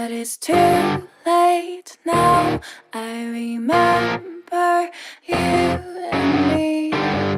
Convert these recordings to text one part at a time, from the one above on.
But it's too late now. I remember you and me,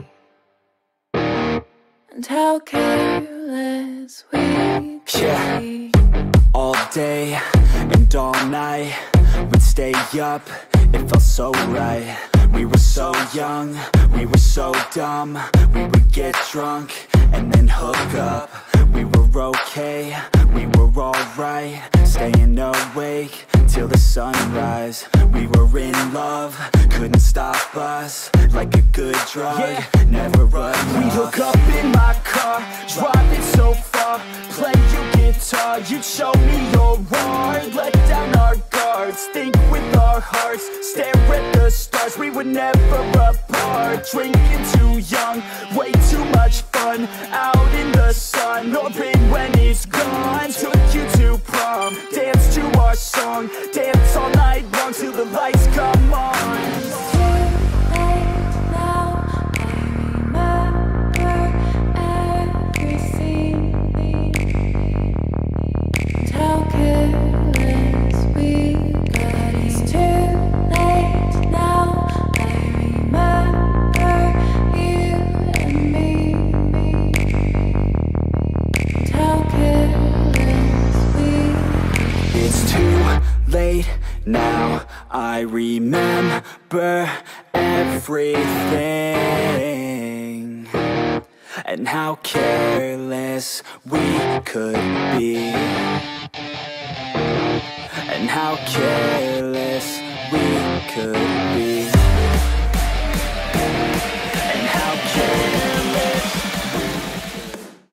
and how careless we could be. All day and all night, we'd stay up, it felt so right. We were so young, we were so dumb. We would get drunk and then hook up. We were okay, we were alright, staying awake till the sunrise. We were in love, couldn't stop us, like a good drug, never enough. We hook up in my car, driving so far, play your guitar, you'd show me your art. Let down our guards, think with our hearts, stare at the stars, we were never apart. Drinking too young, way too much fun, out in the sun, or in when it's gone. Took you to prom, dance to our song, dance all night long till the lights come on. Late now, I remember everything, and how careless we could be, and how careless we could be.